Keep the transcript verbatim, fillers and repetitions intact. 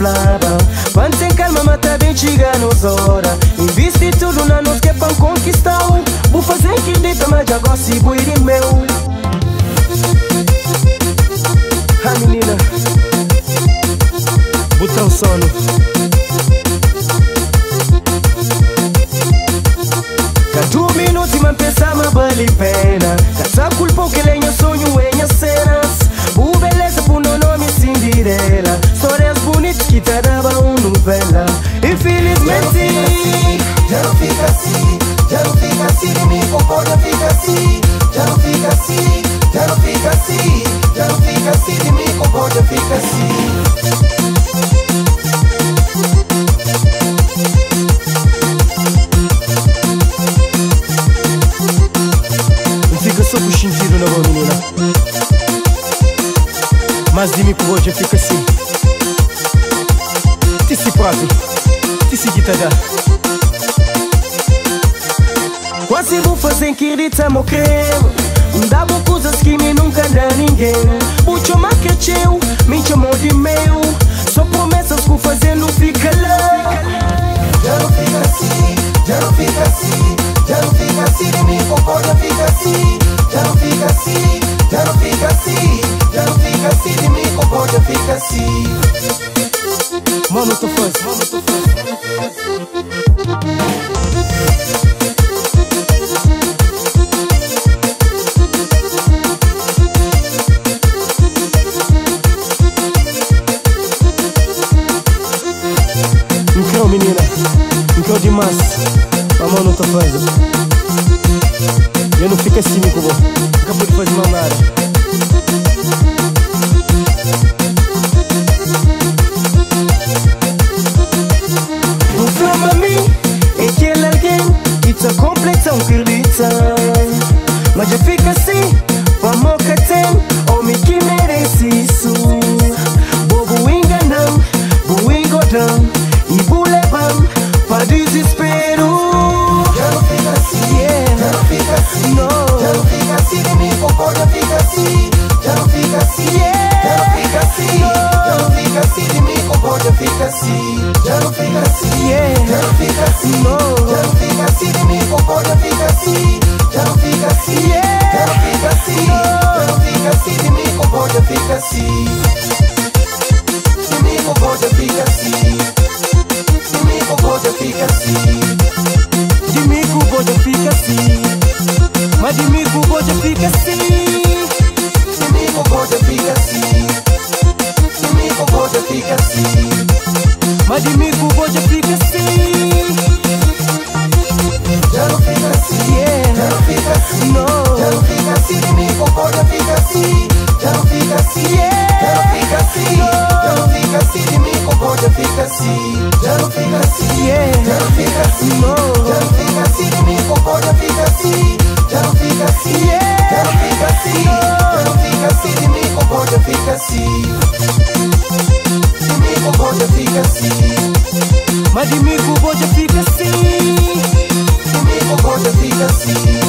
flava. Quando em calma mata bem chega nos hora. Investi tudo na nós que é pra conquistar. Vou fazer que dita mas já gosto e vou ir meu. A menina botão sono. Cada minuto man pensava vale pena. Cada culpa que lenha sonho em cenas. O beleza por no nome Cinderela. Histórias bonitas que te dava uma novela. Infelizmente já não fica assim, já não fica assim, de mim concorda, fica assim. Já não fica assim, já não fica assim, já não fica assim, de mim concorda, fica assim. Só com sentido na boa menina. Mas de mim que hoje fica assim. Te se prato, te se guitarra. Quase vou fazer que irrita meu creme. Dá boas coisas que me nunca dá ninguém. Puxo mais que eu, me chamou de meu. Só promessas que fazer não fica lá. Já não fica assim, já não fica assim, já não fica assim, de mim concorda, fica assim. Já não fica assim, já não fica assim, já não fica assim, de mim concorda, fica assim. Mano, tô fãs, mano, tô fãs. Então menina, então demais. Mas não tô fazendo. Eu não fico assim, meu povo. Acabou de fazer mal nada. O flama a mim é aquele alguém que te completa um acredita. Mas já fica assim, vamos que tem homem que merece isso. Bobo enganam, bobo engodam e bo levam para desespero. Já não fica assim, yeah. Já não fica assim, no. Já não fica assim, de mim concorda, fica assim. Já não fica assim, yeah. Já não fica assim, no. Já não fica assim, de mim concorda, fica assim. Já não fica assim, yeah. Já não fica assim, no. Já não fica assim, de mim concorda, fica assim. Já não fica assim, yeah. Já não fica assim, no. Já não fica assim, de mim concorda, fica assim. De mim concorda, fica assim. De mim concorda, fica assim. De mim que o boja fica assim. Mas de mim que o boja fica assim. De mim que o boja fica assim. De mim que o boja fica assim. Mas de mim que o boja fica assim. Já não fica assim, yeah. Já não fica assim, no. Já não fica assim, de mim concorda, fica assim. Já não fica assim, yeah. Já não fica assim, no. Já não fica assim, de mim concorda, fica assim. Já não fica assim, yeah. Já não fica assim, no. Já não fica assim, de mim concorda, fica assim. Já não fica assim, yeah. Já não fica assim, no. Já não fica assim, de mim concorda, fica assim. De mim concorda, fica assim. Mas de mim que o boja fica assim. De mim concorda, fica assim.